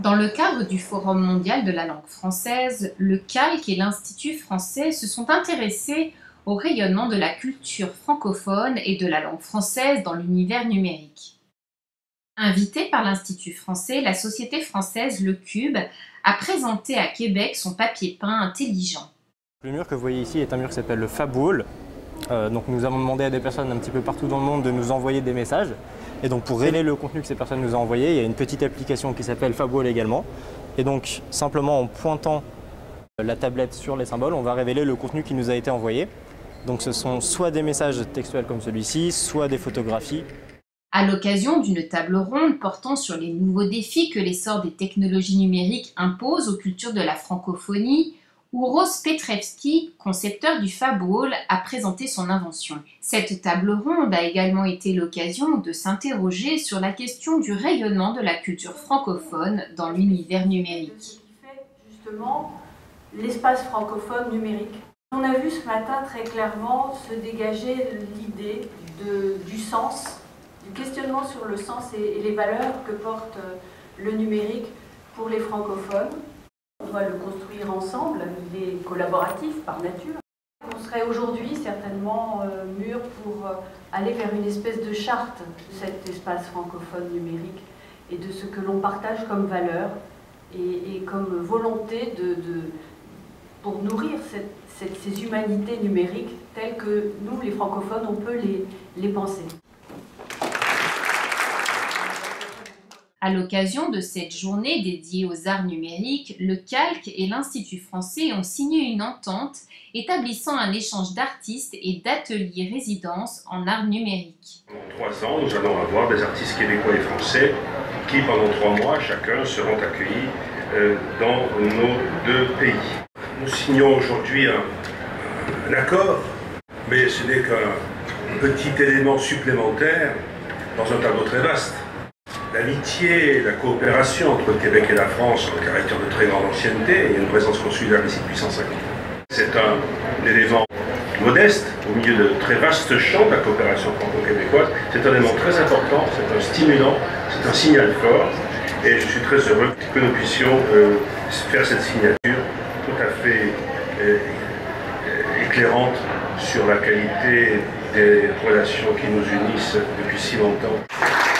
Dans le cadre du Forum mondial de la langue française, le CALC et l'Institut français se sont intéressés au rayonnement de la culture francophone et de la langue française dans l'univers numérique. Invitée par l'Institut français, la société française Le Cube a présenté à Québec son papier peint intelligent. Le mur que vous voyez ici est un mur qui s'appelle le Fab Wall. Donc nous avons demandé à des personnes un petit peu partout dans le monde de nous envoyer des messages. Et donc pour révéler le contenu que ces personnes nous ont envoyé, il y a une petite application qui s'appelle Fab Wall également. Et donc simplement en pointant la tablette sur les symboles, on va révéler le contenu qui nous a été envoyé. Donc ce sont soit des messages textuels comme celui-ci, soit des photographies. À l'occasion d'une table ronde portant sur les nouveaux défis que l'essor des technologies numériques impose aux cultures de la francophonie, Uros Petrevski, concepteur du Fab Wall, a présenté son invention. Cette table ronde a également été l'occasion de s'interroger sur la question du rayonnement de la culture francophone dans l'univers numérique. Ce qui fait justement l'espace francophone numérique. On a vu ce matin très clairement se dégager l'idée du sens, du questionnement sur le sens et les valeurs que porte le numérique pour les francophones. On doit le construire ensemble, il est collaboratif par nature. On serait aujourd'hui certainement mûr pour aller vers une espèce de charte de cet espace francophone numérique et de ce que l'on partage comme valeur et comme volonté pour nourrir ces humanités numériques telles que nous, les francophones, on peut les penser. À l'occasion de cette journée dédiée aux arts numériques, le CALC et l'Institut français ont signé une entente établissant un échange d'artistes et d'ateliers-résidences en arts numériques. Pendant 3 ans, nous allons avoir des artistes québécois et français qui, pendant 3 mois, chacun seront accueillis dans nos 2 pays. Nous signons aujourd'hui un accord, mais ce n'est qu'un petit élément supplémentaire dans un tableau très vaste. L'amitié et la coopération entre le Québec et la France ont un caractère de très grande ancienneté. Il y a une présence consulaire ici depuis 150 ans. C'est un élément modeste au milieu de très vastes champs de la coopération franco-québécoise. C'est un élément très important, c'est un stimulant, c'est un signal fort. Et je suis très heureux que nous puissions faire cette signature tout à fait éclairante sur la qualité des relations qui nous unissent depuis si longtemps.